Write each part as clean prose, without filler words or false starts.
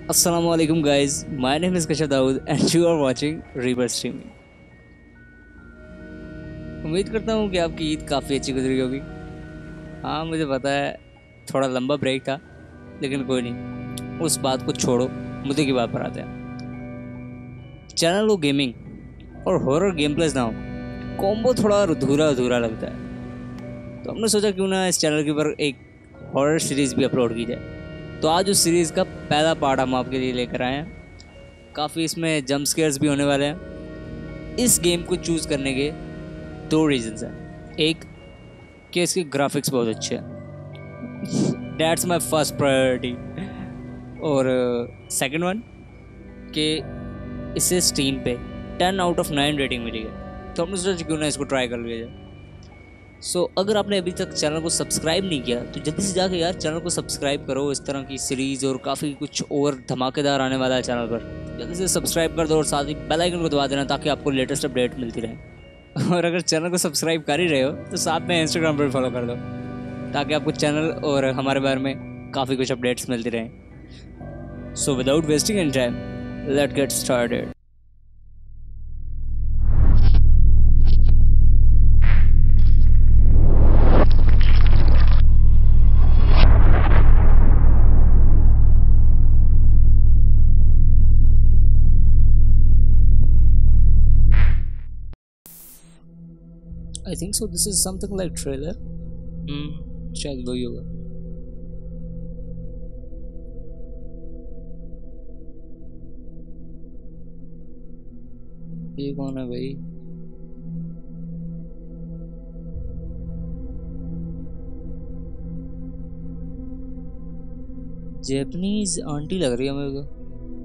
Assalamualaikum guys, my name is Kashaf Dawood and you are watching Reverse Streaming। उम्मीद करता हूँ कि आपकी ईद काफ़ी अच्छी गुजरी होगी। हाँ मुझे पता है थोड़ा लंबा ब्रेक था, लेकिन कोई नहीं, उस बात को छोड़ो, मुद्दे की बात पर आते हैं। चैनल को गेमिंग और हॉरर गेम प्लेस ना हो, कॉम्बो थोड़ा अधूरा अधूरा लगता है, तो हमने सोचा क्यों ना इस चैनल के ऊपर एक हॉरर सीरीज़ भी अपलोड की जाए। तो आज उस सीरीज़ का पहला पार्ट हम आपके लिए लेकर आए हैं। काफ़ी इसमें जंप स्केयर्स भी होने वाले हैं। इस गेम को चूज़ करने के दो रीजंस हैं। एक कि इसके ग्राफिक्स बहुत अच्छे हैं, दैट्स माय फर्स्ट प्रायोरिटी। और सेकंड वन कि इसे स्टीम पे 10 आउट ऑफ 9 रेटिंग मिली है, तो हमने सोचा क्यों ना इसको ट्राई कर लिया जाए। अगर आपने अभी तक चैनल को सब्सक्राइब नहीं किया तो जल्दी से जाके यार चैनल को सब्सक्राइब करो। इस तरह की सीरीज़ और काफ़ी कुछ और धमाकेदार आने वाला है चैनल पर। जल्दी से सब्सक्राइब कर दो और साथ ही बेल आइकन को दबा देना ताकि आपको लेटेस्ट अपडेट मिलती रहे। और अगर चैनल को सब्सक्राइब कर ही रहे हो तो साथ में इंस्टाग्राम पर फॉलो कर दो ताकि आपको चैनल और हमारे बारे में काफ़ी कुछ अपडेट्स मिलती रहें। So without wasting any time, let's get started. I think so. This is something like trailer. शायद वही होगा। ये कौन है भाई? जैपनीज आंटी लग रही है मेरे को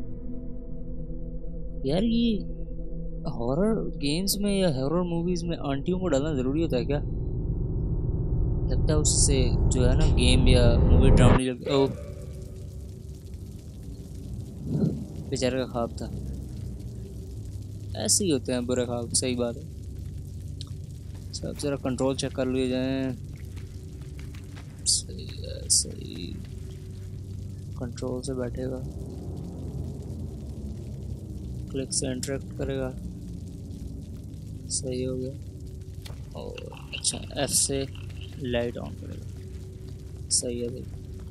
यार। ये हॉरर गेम्स में या हॉरर मूवीज में आंटियों को डालना ज़रूरी होता है क्या? लगता है उससे जो है ना गेम या मूवी ड्राउंड लगता। ओ बेचारे का ख्वाब था। ऐसे ही होते हैं बुरे ख्वाब, सही बात है। सब जरा कंट्रोल चेक कर लिए जाए। सही है, सही कंट्रोल से बैठेगा, क्लिक से इंटरेक्ट करेगा, सही हो गया। और अच्छा F से लाइट ऑन करेगा, सही है भाई।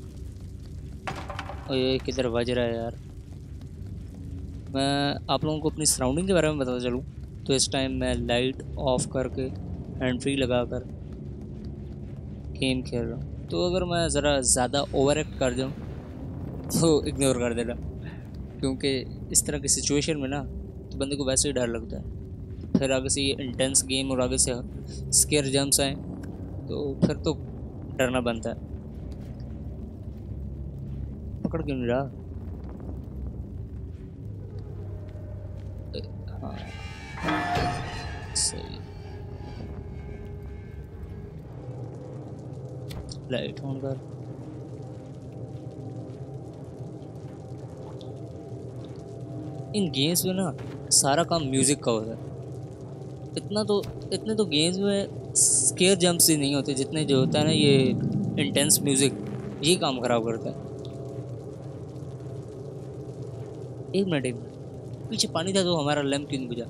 और ये किधर बज रहा है यार? मैं आप लोगों को अपनी सराउंडिंग के बारे में बताता चलूँ तो इस टाइम मैं लाइट ऑफ करके हैंड फ्री लगा कर गेम खेल रहा हूँ। तो अगर मैं ज़रा ज़्यादा ओवर एक्ट कर जाऊँ तो इग्नोर कर देना, क्योंकि इस तरह की सिचुएशन में ना तो बंदे को वैसे ही डर लगता है। फिर आगे से ये इंटेंस गेम और आगे से स्केयर जंप्स आए तो फिर तो डरना बनता है। पकड़ क्यों नहीं रहा? हाँ सही। लाइट ऑन कर। इन गेम्स में ना सारा काम म्यूज़िक का होता है। इतने तो गेम्स में स्केयर जंप्स ही नहीं होते जितने जो होता है ना ये इंटेंस म्यूज़िक, ये काम ख़राब करता है। एक मिनट, पीछे पानी था तो हमारा लैंप क्यों नहीं बुझा?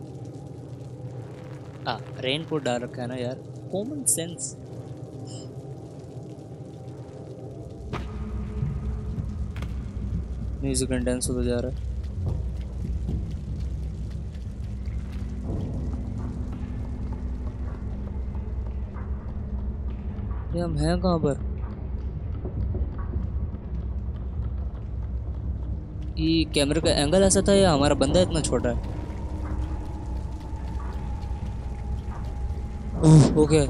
रेन कोट डाल रखा है ना यार, कॉमन सेंस। म्यूज़िक इंटेंस होता जा रहा है। ये हम हैं कहाँ पर? ये कैमरे का एंगल ऐसा था या हमारा बंदा इतना छोटा है? हो गया।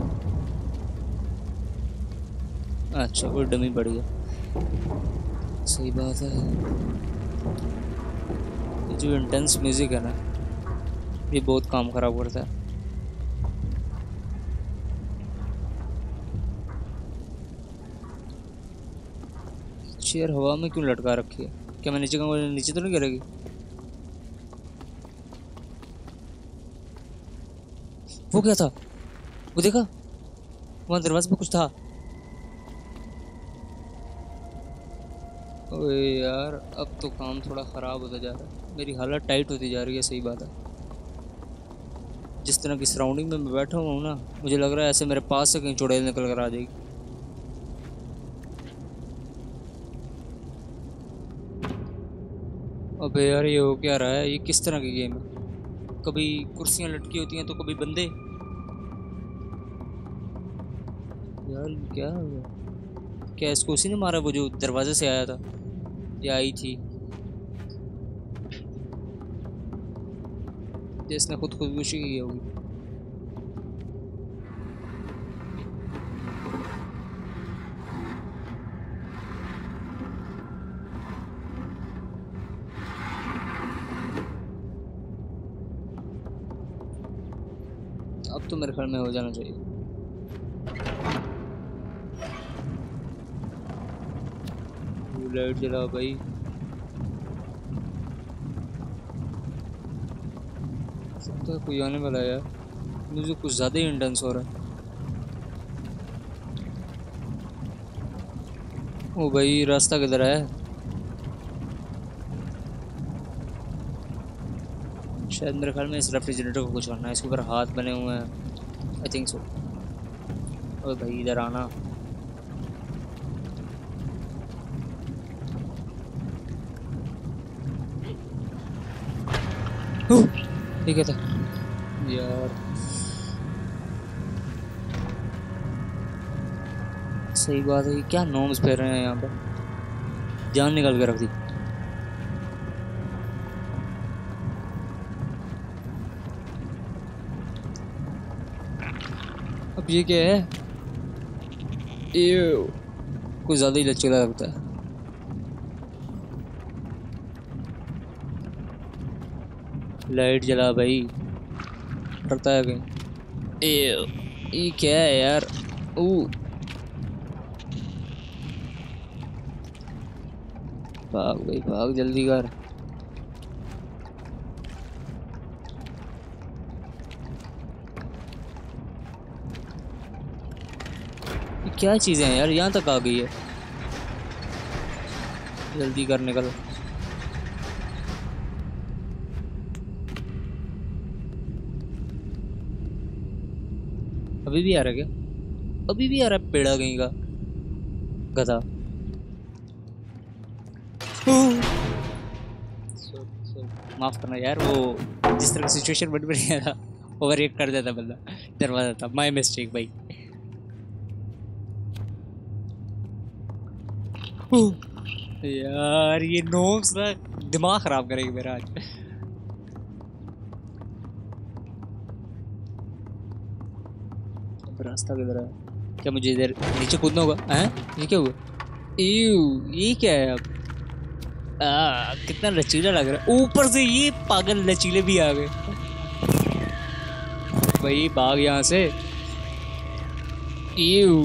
अच्छा कोई डमी पड़ गया, सही बात है। ये जो इंटेंस म्यूजिक है ना ये बहुत काम खराब करता है। चेयर हवा में क्यों लटका रखी है? क्या मैं नीचे कहूँगा नीचे तो नहीं गिरेगी? वो क्या था? वो देखा वहाँ दरवाजे पे कुछ था। ओए यार, अब तो काम थोड़ा ख़राब होता जा रहा है, मेरी हालत टाइट होती जा रही है। सही बात है। जिस तरह की सराउंडिंग में मैं बैठा हुआ हूँ ना, मुझे लग रहा है ऐसे मेरे पास से कहीं चुड़ैल निकल कर आ जाएगी। अबे यार, ये हो क्या रहा है? ये किस तरह की गेम है? कभी कुर्सियां लटकी होती हैं तो कभी बंदे। यार ये क्या है? क्या इसको उसी ने मारा वो जो दरवाजे से आया था या आई थी? या इसने खुद खुदकुशी की होगी? अब तो मेरे ख्याल में हो जाना चाहिए। लाइट जला भाई। सकता है कोई आने वाला है यार। मुझे कुछ ज्यादा ही इंटेंस हो रहा है। ओ भाई, रास्ता किधर है? शायद मेरे ख्याल में इस रेफ्रिजरेटर को कुछ करना है। इसके ऊपर हाथ बने हुए हैं, आई थिंक सो। ओ भाई, इधर आना। ठीक है था यार। सही बात है। क्या नॉर्म्स फेर रहे हैं यहाँ पर? जान निकाल के रख दी। अब ये क्या है? ये कुछ ज्यादा ही लचीला लगता है। लाइट जला भाई। डरता है कहीं? ये क्या है यार? ओ भाग भाई भाग, जल्दी कर। ये क्या चीजें हैं यार? यहाँ तक आ गई है। जल्दी कर, निकल। अभी भी आ रहा है क्या? अभी भी आ रहा है? पेड़ा कहीं का गधा। माफ करना यार, वो जिस तरह की सिचुएशन बन रही था, ओवर रिएक्ट कर देता बंदा। दरवाजा था, माय मिस्टेक भाई। यार ये नोब्स ना दिमाग खराब करेगी मेरा आज। रास्ता किधर है? क्या मुझे इधर नीचे कूदना होगा? हैं? ये क्या हुआ? ये क्या है अब? कितना लचीला लग रहा है। ऊपर से ये पागल लचीले भी आ गए भाई। भाग यहाँ से। यू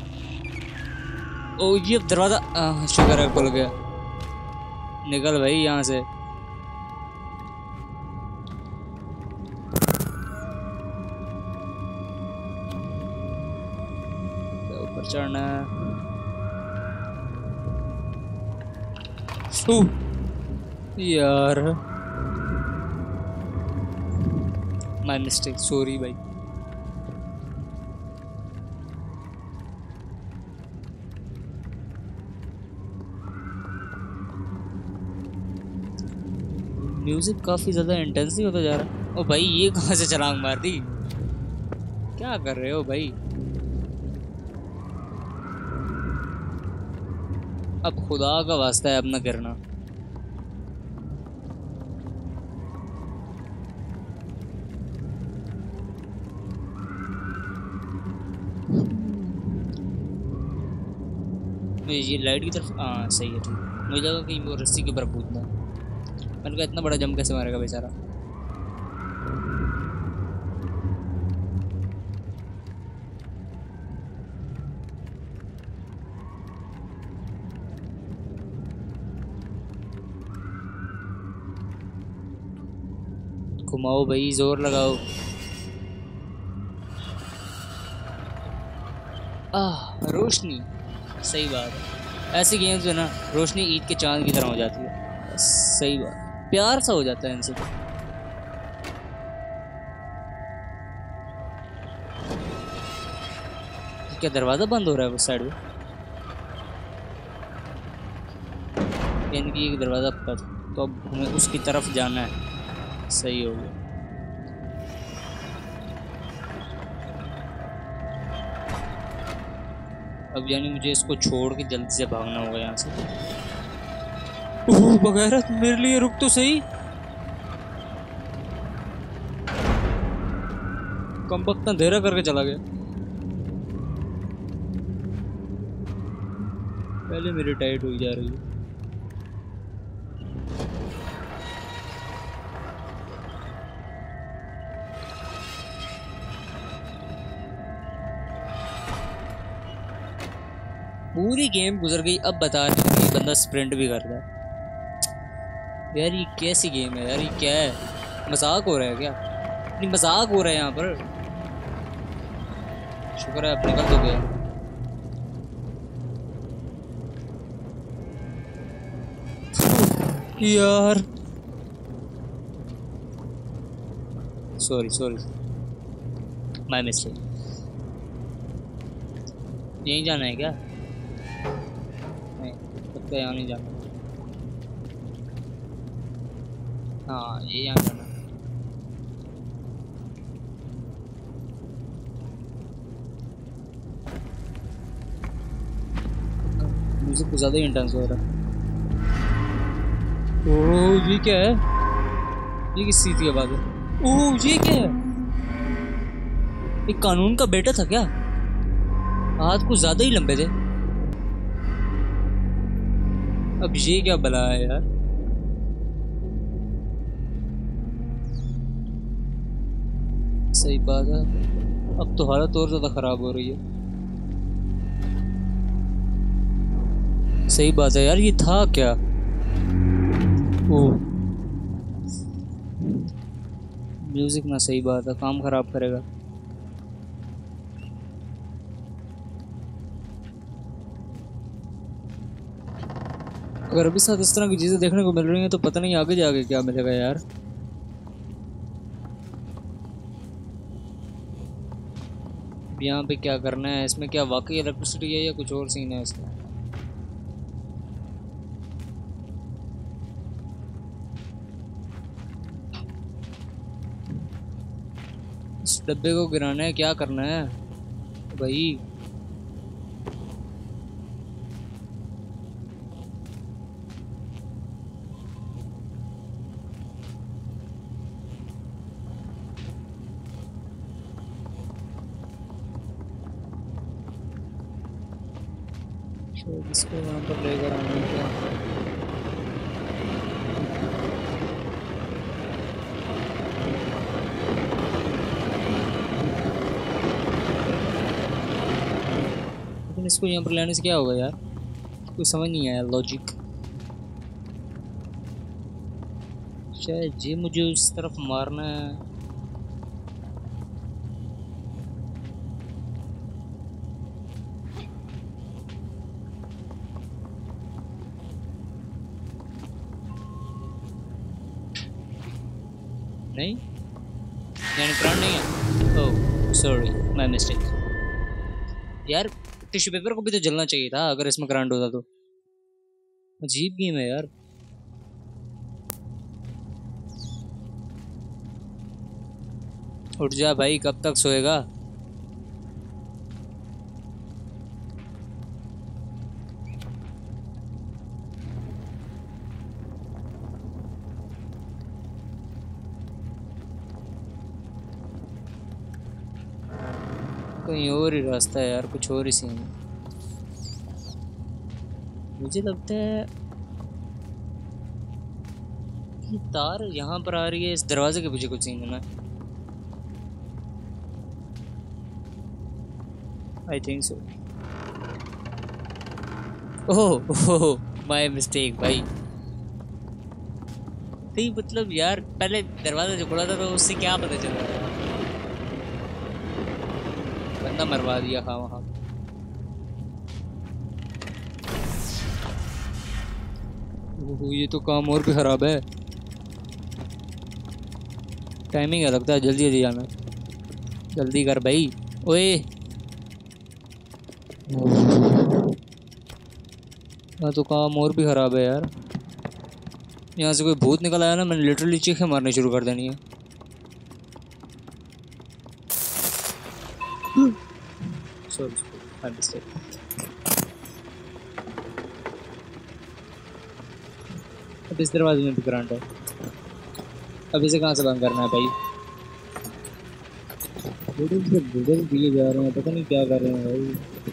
ओ, ये दरवाजा शुक्र है खुल गया। निकल भाई यहाँ से। ऊपर चढ़ना है। यार माय मिस्टेक, सॉरी भाई। म्यूजिक काफी ज्यादा इंटेंस ही होता जा रहा है। ओ भाई, ये कहाँ से छलांग मार दी? क्या कर रहे हो भाई? अब खुदा का वास्ता है, अब ना करना। ये लाइट की तरफ। हाँ सही है, ठीक। मुझे लगा कि वो रस्सी के ऊपर कूदना। मैंने कहा इतना बड़ा जंप कैसे मारेगा बेचारा। घुमाओ भाई, जोर लगाओ। रोशनी। सही बात है। ऐसी गेम्स जो है ना, रोशनी ईद के चांद की तरह हो जाती है। सही बात, प्यार सा हो जाता है इनसे। क्या दरवाजा बंद हो रहा है उस साइड में? इनकी एक दरवाजा खुला था, तो अब हमें उसकी तरफ जाना है। सही हो गया। अब यानी मुझे इसको छोड़ के जल्दी से भागना होगा यहाँ से। ओह बगैरत, मेरे लिए रुक तो सही। कम वक्त अंधेरा करके चला गया। पहले मेरी टाइट हुई जा रही है। पूरी गेम गुजर गई, अब बता रहे हैं कि बंदा स्प्रिंट भी करता है। यार ये कैसी गेम है यार, ये क्या है? मजाक हो रहा है क्या? नहीं मजाक हो रहा है यहाँ पर। शुक्र है अब निकल तो गया। यार सॉरी सॉरी, माय मिस्टेक। यहीं जाना है क्या? नहीं, पक्का यहाँ नहीं जाना। हाँ ये यहाँ जाना। मुझे कुछ ज़्यादा ही इंटेंस हो रहा है। ओह ये क्या है? ये किस चीज़ की आवाज़ है? ओह ये क्या है? एक कानून का बेटा था क्या? हाथ कुछ ज़्यादा ही लंबे थे। अब ये क्या बला है यार? सही बात है, अब तो हालत और ज़्यादा ख़राब हो रही है। सही बात है यार, ये था क्या? ओह म्यूजिक ना, सही बात है, काम खराब करेगा। अगर अभी साथ इस तरह की चीजें देखने को मिल रही हैं तो पता नहीं आगे जाके क्या मिलेगा यार। यहाँ पे क्या करना है? इसमें क्या वाकई इलेक्ट्रिसिटी है या कुछ और सीन है इसका? इस डब्बे को गिराना है, क्या करना है भाई? इसको वहाँ पर लेकर आने का। लेकिन इसको यहाँ पर लाने से क्या होगा यार? कुछ समझ नहीं आया लॉजिक। शायद जी मुझे उस तरफ मारना है। नहीं यानी प्राण नहीं है। Oh sorry, my mistake. यार टिश्यू पेपर को भी तो जलना चाहिए था अगर इसमें करंट होता तो। अजीब गेम है यार। उठ जा भाई, कब तक सोएगा? कहीं और ही रास्ता है यार, कुछ और ही सीन है। मुझे लगता है ये तार यहाँ पर आ रही है, इस दरवाजे के पीछे कुछ सीन है ना। I think so. Oh my mistake भाई। नहीं मतलब यार पहले दरवाजा जो खुला था तो उससे क्या पता चल रहा है? बंदा मरवा दिया। हाँ वहाँ ओहो, ये तो काम और भी खराब है। टाइमिंग है लगता है, जल्दी जल्दी जाना। जल्दी कर भाई। ओए, यहाँ तो काम और भी खराब है यार। यहाँ से कोई भूत निकल आया ना, मैंने लिटरली चीखें मारनी शुरू कर देनी है। Sorry, I mistake. अब इस दरवाजे में भी करंट है। अब इसे कहाँ से बंद करना है भाई? बुढ़े दिए जा रहे हैं, पता नहीं क्या कर रहे हैं भाई।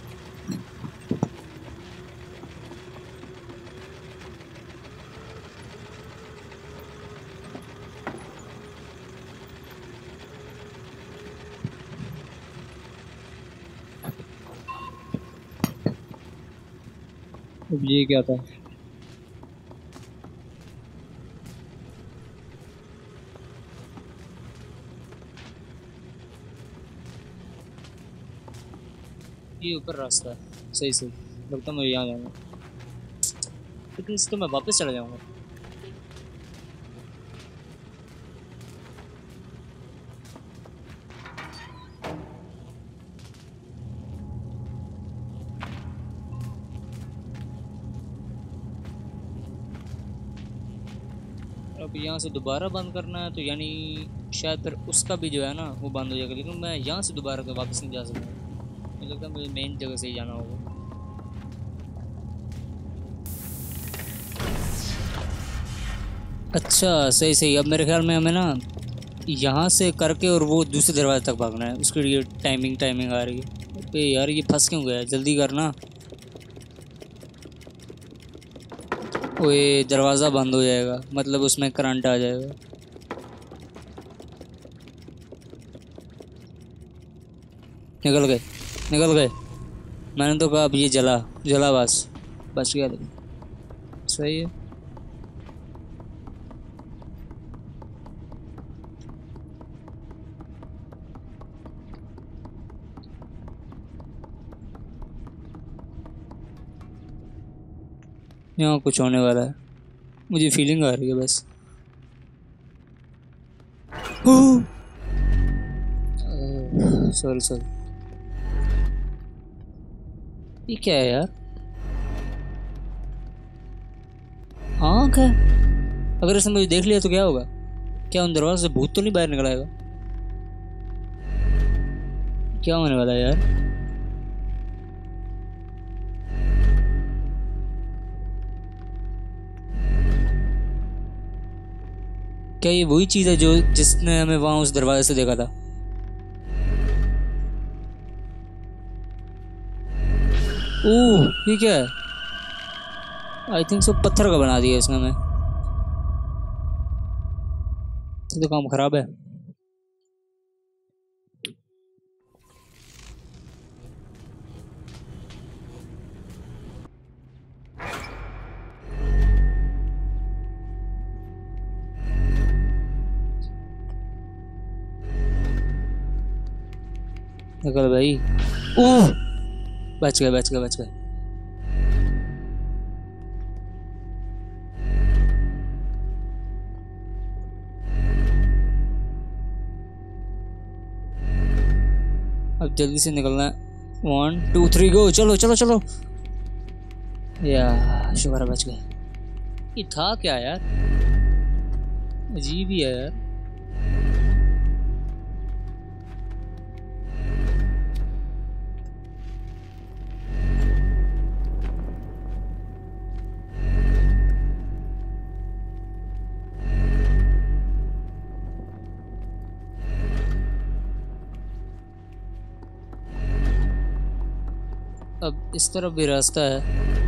अब ये क्या था? ये ऊपर रास्ता है, सही सही। लगता है मुझे यहाँ जाना, लेकिन इस तो मैं वापस चला जाऊंगा। अब यहाँ से दोबारा बंद करना है तो यानी शायद फिर उसका भी जो है ना वो बंद हो जाएगा, लेकिन मैं यहाँ से दोबारा तो वापस नहीं जा सकता। मुझे लगता है मुझे मेन जगह से ही जाना होगा। अच्छा, सही सही। अब मेरे ख्याल में हमें ना यहाँ से करके और वो दूसरे दरवाजे तक भागना है, उसके लिए टाइमिंग टाइमिंग आ रही है। अबे यार, ये फंस क्यों गया? जल्दी करना। ओए, दरवाज़ा बंद हो जाएगा, मतलब उसमें करंट आ जाएगा। निकल गए, निकल गए। मैंने तो कहा अब ये जला जला, बस बच गया। लेकिन सही है। यहाँ कुछ होने वाला है, मुझे फीलिंग आ रही है बस। Sorry sorry. ये क्या है यार? आँख है। अगर इसने मुझे देख लिया तो क्या होगा? क्या उन दरवाजे से भूत तो नहीं बाहर निकल आएगा? क्या होने वाला है यार? क्या ये वही चीज है जो जिसने हमें वहां उस दरवाजे से देखा था? ओह, ये क्या है? आई थिंक सो पत्थर का बना दिया इसने हमें। ये तो काम खराब है। निकल भाई। ओह, बच गए बच गए बच गए। अब जल्दी से निकलना है। 1 2 3 गो, चलो चलो चलो। या शुक्र है बच गए। ये था क्या यार? अजीब ही है यार। अब इस तरफ भी रास्ता है,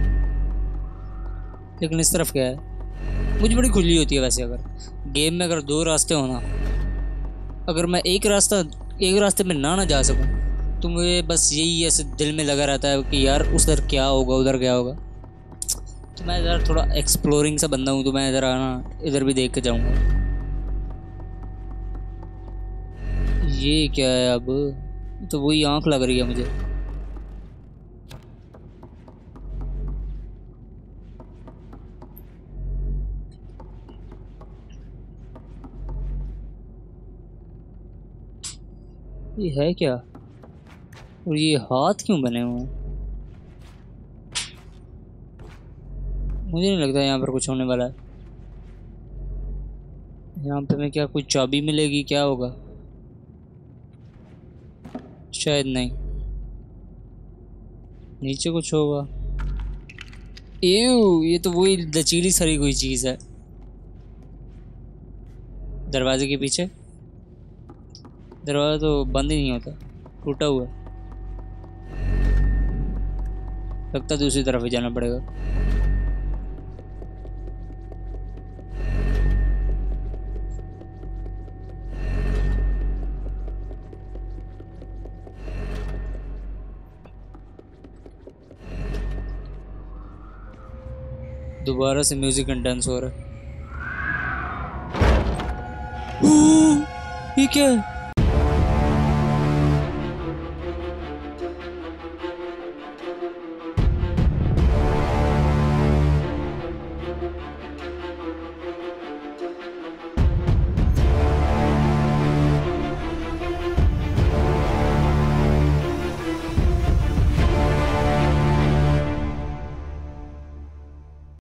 लेकिन इस तरफ क्या है? मुझे बड़ी खुजली होती है वैसे, अगर गेम में अगर दो रास्ते हो ना, अगर मैं एक रास्ते में ना जा सकूं तो मुझे बस यही ऐसे दिल में लगा रहता है कि यार उधर क्या होगा, उधर क्या होगा। तो मैं ज़रा थोड़ा एक्सप्लोरिंग सा बंदा हूँ, तो मैं ज़रा ना इधर भी देख के जाऊँगा। ये क्या है अब? तो वही आँख लग रही है मुझे। ये है क्या? और ये हाथ क्यों बने हुए हैं? मुझे नहीं लगता यहाँ पर कुछ होने वाला है। यहाँ पे मैं क्या, कुछ चाबी मिलेगी, क्या होगा? शायद नहीं। नीचे कुछ होगा। एव, ये तो वही लचीली सड़ी कोई चीज है। दरवाजे के पीछे। दरवाजा तो बंद ही नहीं होता, टूटा हुआ है। लगता है दूसरी तरफ ही जाना पड़ेगा। दोबारा से म्यूजिक इंटेंस हो रहा है। ये क्या है?